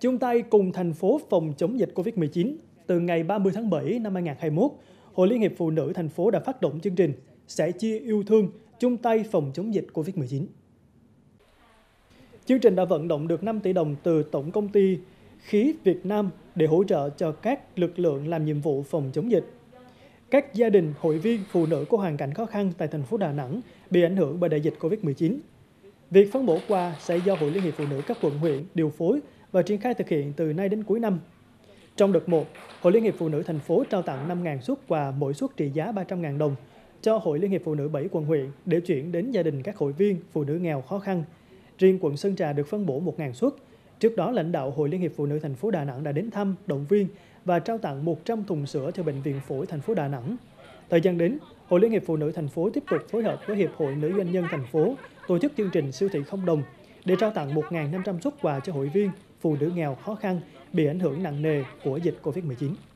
Chung tay cùng thành phố phòng chống dịch Covid-19, từ ngày 30 tháng 7 năm 2021, Hội Liên hiệp Phụ nữ thành phố đã phát động chương trình Sẻ chia yêu thương, chung tay phòng chống dịch Covid-19. Chương trình đã vận động được 5 tỷ đồng từ Tổng công ty Khí Việt Nam để hỗ trợ cho các lực lượng làm nhiệm vụ phòng chống dịch. Các gia đình, hội viên, phụ nữ có hoàn cảnh khó khăn tại thành phố Đà Nẵng bị ảnh hưởng bởi đại dịch Covid-19. Việc phân bổ quà sẽ do Hội Liên hiệp Phụ nữ các quận huyện điều phối và triển khai thực hiện từ nay đến cuối năm. Trong đợt 1, Hội Liên hiệp Phụ nữ thành phố trao tặng 5.000 suất quà, mỗi suất trị giá 300.000 đồng cho Hội Liên hiệp Phụ nữ 7 quận huyện để chuyển đến gia đình các hội viên phụ nữ nghèo khó khăn. Riêng quận Sơn Trà được phân bổ 1.000 suất. Trước đó, lãnh đạo Hội Liên hiệp Phụ nữ thành phố Đà Nẵng đã đến thăm, động viên và trao tặng 100 thùng sữa cho Bệnh viện Phổi thành phố Đà Nẵng. Thời gian đến, Hội Liên hiệp Phụ nữ thành phố tiếp tục phối hợp với Hiệp hội Nữ doanh nhân thành phố tổ chức chương trình siêu thị không đồng để trao tặng 1.500 suất quà cho hội viên phụ nữ nghèo khó khăn bị ảnh hưởng nặng nề của dịch Covid-19.